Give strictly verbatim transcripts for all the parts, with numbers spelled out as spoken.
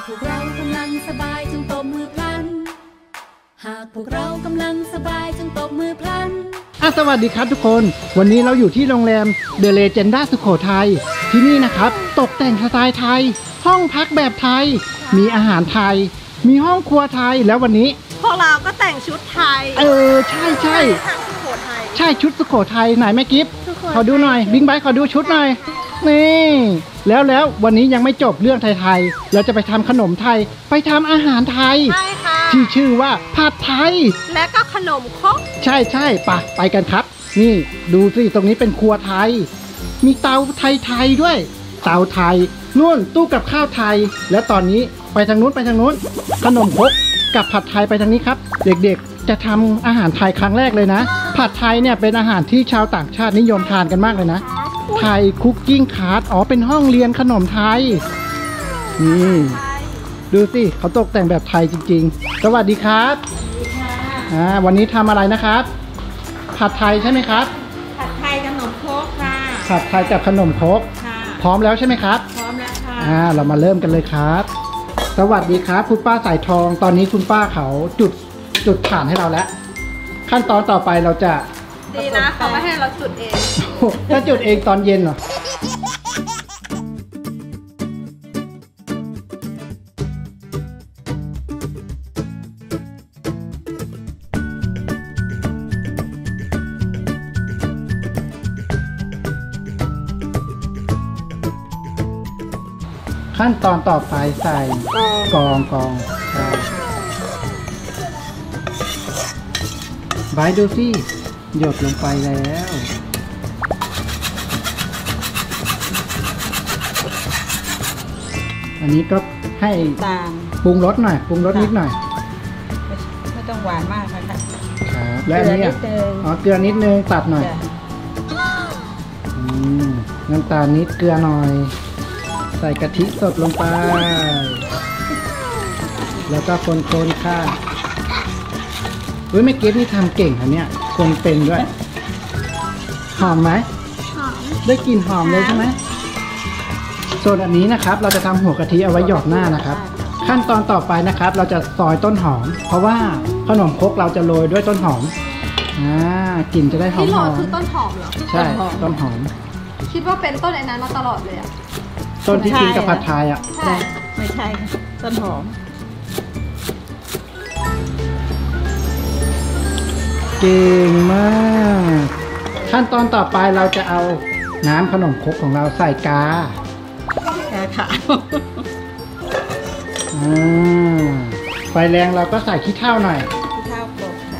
พวกเรากำลังสบายจงตบมือพลันหากพวกเรากำลังสบายจงตบมือพลันอ่ะสวัสดีครับทุกคนวันนี้เราอยู่ที่โรงแรมเดอะเลเจนด้าสุโขทัยที่นี่นะครับตกแต่งสไตล์ไทยห้องพักแบบไทยมีอาหารไทยมีห้องครัวไทยแล้ววันนี้พวกเราก็แต่งชุดไทยเออใช่ใช่ทางสุโขทัยใช่ชุดสุโขทัยไหนแม่กิฟต์ขอดูหน่อยบิ๊กไบค์ขอดูชุดหน่อยนี่แล้วแล้ววันนี้ยังไม่จบเรื่องไทยๆเราจะไปทำขนมไทยไปทำอาหารไทยใช่ค่ะที่ชื่อว่าผัดไทยและก็ขนมครกใช่ใช่ไปไปกันครับนี่ดูสิตรงนี้เป็นครัวไทยมีเตาไทยๆด้วยเตาไทยนู่นตู้กับข้าวไทยแล้วตอนนี้ไปทางนู้นไปทางนู้นขนมครกกับผัดไทยไปทางนี้ครับเด็กๆจะทำอาหารไทยครั้งแรกเลยนะผัดไทยเนี่ยเป็นอาหารที่ชาวต่างชาตินิยมทานกันมากเลยนะไทยคุกกิ้งคลาสอ๋อเป็นห้องเรียนขนมไทยนี่ดูสิเขาตกแต่งแบบไทยจริงๆสวัสดีครับอ่าวันนี้ทำอะไรนะครับผัดไทยใช่ไหมครับผัดไทยขนมครกค่ะผัดไทยกับขนมครกพร้อมแล้วใช่ไหมครับพร้อมแล้วค่ะอ่าเรามาเริ่มกันเลยครับสวัสดีครับคุณป้าสายทองตอนนี้คุณป้าเขาจุดจุดถ่านให้เราแล้วขั้นตอนต่อไปเราจะดีนะเขาไม่ให้เราจุดเองถ้าจุดเองตอนเย็นเหรอขั้นตอนต่อไปใส่กองกองใช่ใบดูสิหยดลงไปแล้วอันนี้ก็ให้ตามปรุงรสหน่อยปรุงรสนิดหน่อยไม่ต้องหวานมากนะคะครับและอันนี้อ๋อเกลือนิดนึงตัดหน่อยอืมน้ำตาลนิดเกลือหน่อยใส่กะทิสดลงไปแล้วก็คนๆค่ะเฮ้ยแม่เก็บนี่ทำเก่งอันเนี้ยคนเป็นด้วยหอมไหมหอมได้กลิ่นหอมเลยใช่ไหมส่วนอันนี้นะครับเราจะทำหัวกะทิเอาไว้หยอดหน้านะครับขั้นตอนต่อไปนะครับเราจะซอยต้นหอมเพราะว่าขนมครกเราจะโรยด้วยต้นหอมอ่ากลิ่นจะได้หอมที่โรยคือต้นหอมเหรอใช่ต้นหอมคิดว่าเป็นต้นไอ้นั้นมาตลอดเลยอะต้นที่กินกับผัดไทยอ่ะใช่ไม่ใช่ต้นหอมเก่งมากขั้นตอนต่อไปเราจะเอาน้ำขนมครกของเราใส่กากาขาวอ่าไฟแรงเราก็ใส่ขี้เถ้าหน่อยขี้เถ้าโขลกค่ะ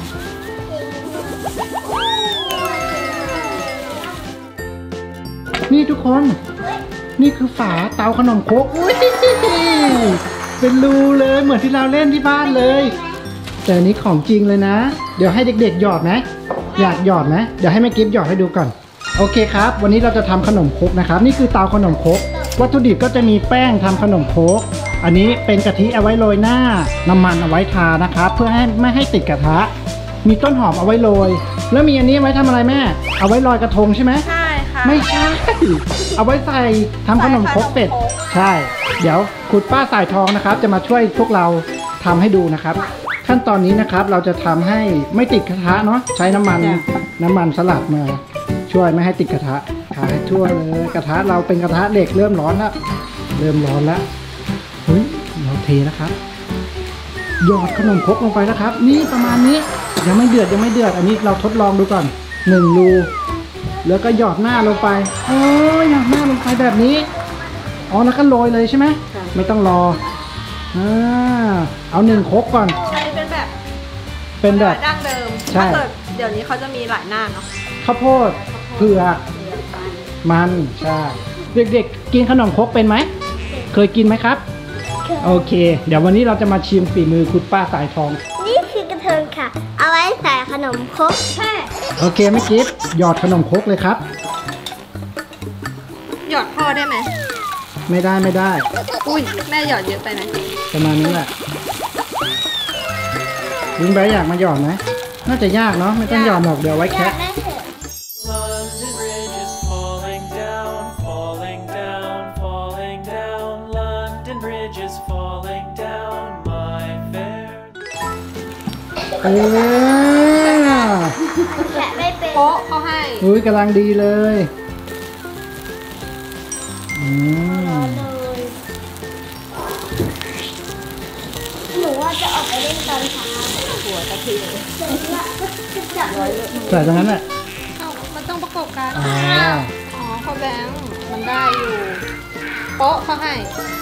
นี่ทุกคนนี่คือฝาเตาขนมครกเป็นรูเลยเหมือนที่เราเล่นที่บ้านเลยแต่อันนี้ของจริงเลยนะเดี๋ยวให้เด็กๆหยอดนะอยากหยอดนะเดี๋ยวให้แม่กิฟต์หยอดให้ดูก่อนโอเคครับวันนี้เราจะทำขนมครกนะครับนี่คือเตาขนมครกวัตถุดิบก็จะมีแป้งทำขนมครกอันนี้เป็นกะทิเอาไว้โรยหน้าน้ำมันเอาไว้ทานะครับเพื่อให้ไม่ให้ติดกระทะมีต้นหอมเอาไว้โรยแล้วมีอันนี้ไว้ทำอะไรแม่เอาไว้ลอยกระทงใช่ไหมใช่ค่ะไม่ใช่เอาไว้ใส่ทำขนมครกเป็ดใช่เดี๋ยวคุณป้าสายทองนะครับจะมาช่วยพวกเราทำให้ดูนะครับขั้นตอนนี้นะครับเราจะทำให้ไม่ติดกระทะเนาะใช้น้ำมันน้ำมันสลัดมาช่วยไม่ให้ติดกระทะทาให้ทั่วเลยกระทะเราเป็นกระทะเหล็กเริ่มร้อนแล้วเริ่มร้อนแล้วเฮ้ยเราเทนะครับหยอดขนมครกลงไปนะครับนี่ประมาณนี้ยังไม่เดือดยังไม่เดือดอันนี้เราทดลองดูก่อนหนึ่งรูแล้วก็หยอดหน้าลงไปโอ้ยหยอดหน้าลงไปแบบนี้อ๋อแล้วก็โรยเลยใช่ไหมไม่ต้องรออ่าเอาหนึ่งครกก่อนใช่เป็นแบบเป็นแบบดั้งเดิมใช่เดี๋ยวนี้เขาจะมีหลายหน้าเนาะข้าวโพดเผือกมันใช่เด็กๆกินขนมครกเป็นไหมเคยกินไหมครับโอเคเดี๋ยววันนี้เราจะมาชิมฝีมือคุณป้าสายทองนี่คือกระเทิงค่ะเอาไว้ใส่ขนมครกใช่โอเคไม่กิฟหยอดขนมครกเลยครับหยอดพอได้ไหมไม่ได้ไม่ได้อุ้ยแม่หยอดเยอะไปไหมประมาณนี้แหละลุงใบอยากมาหยอดไหมน่าจะยากเนาะไม่ต้องหยอดหรอกเดี๋ยวไว้แค่ Bridges falling down my fair. เออแกะไม่เป็นโป๊ะเขาให้อุ้ยกำลังดีเลยอืมเลยหนูว่าจะออกไปเล่นตอนเช้าหัวตะกี้เสร็จแล้วก็จะจับเลยใส่ตรงนั้นแหละเอ้ามันต้องประกบกันอ๋ออ๋อเขาแบงค์มันได้อยู่ โป๊ะเขาให้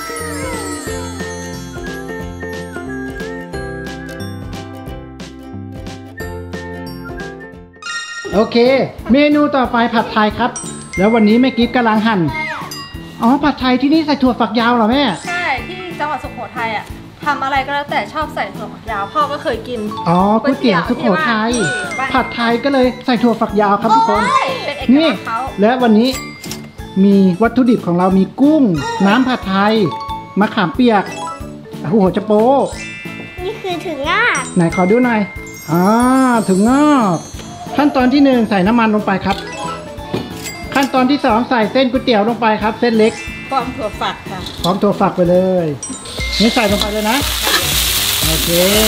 โอเค เมนูต่อไปผัดไทยครับ แล้ววันนี้แม่กิฟกำลังหั่นอ๋อผัดไทยที่นี่ใส่ถั่วฝักยาวเหรอแม่ใช่ที่จังหวัดสุโขทัยอ่ะทำอะไรก็แล้วแต่ชอบใส่ถั่วฝักยาวพ่อก็เคยกินอ๋อก๋วยเตี๋ยวสุโขทัยผัดไทยก็เลยใส่ถั่วฝักยาวครับทุกคนเป็นเอกนี่ลักษณ์เขาและวันนี้มีวัตถุดิบของเรามีกุ้ง น้ำผัดไทยมะขามเปียกหัวจะโปนี่คือถึงอ่ะไหนขอดูหน่อยอ่าถึงงอกขั้นตอนที่หนึ่งใส่น้ำมันลงไปครับ ขั้นตอนที่สองใส่เส้นก๋วยเตี๋ยวลงไปครับ เส้นเล็กฟองถั่วฝักค่ะพร้อมตัวฝักไปเลยนี่ใส่ลงไปเลยนะโอเค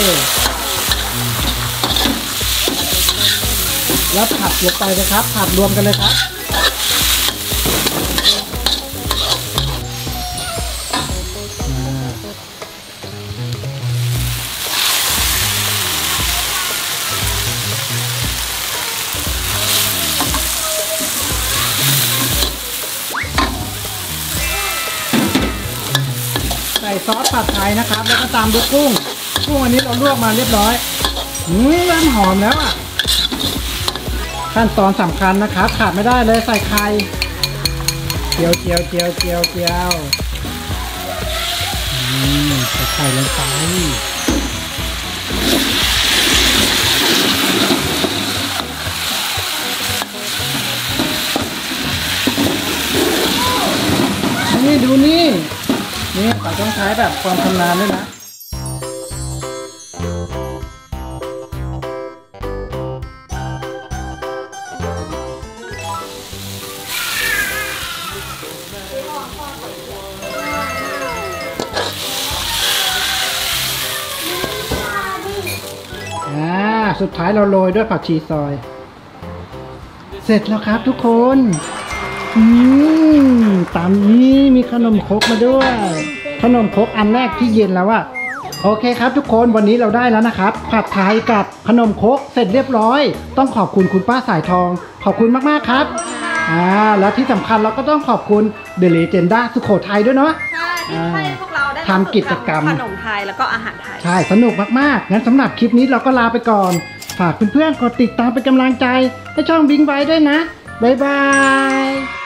แล้วผัดลงไปเลยครับผัดรวมกันเลยครับใส่ซอสผัดไทยนะครับแล้วก็ตามด้วยกุ้งกุ้งอันนี้เราลวกมาเรียบร้อยอืมเริ่มหอมแล้วอ่ะขั้นตอนสำคัญนะครับขาดไม่ได้เลยใส่ไข่เจียวเจียวเจียวเจียวเจียวอืมใส่ไข่ลงไปนี่ดูนี่นี่เราต้องใช้แบบความชำนาญด้วยนะอ่าสุดท้ายเราโรยด้วยผักชีซอย เสร็จแล้วครับทุกคนอืมตามนี้มีขนมครกมาด้วย ขนมครกอันแรกที่เย็นแล้วอะโอเคครับทุกคนวันนี้เราได้แล้วนะครับผัดไทยกับขนมครกเสร็จเรียบร้อย ต้องขอบคุณคุณป้าสายทอง ขอบคุณมากๆครับอ่าแล้วที่สำคัญเราก็ต้องขอบคุณเดอะเลเจนด้าสุโขทัยด้วยเนาะใช่ที่ให้พวกเราได้ทำกิจกรรมขนมไทยแล้วก็อาหารไทยใช่สนุกมากๆงั้นสำหรับคลิปนี้เราก็ลาไปก่อนฝากเพื่อนๆกดติดตามเป็นกำลังใจให้ช่องบิงไบด้วยนะบ๊ายบาย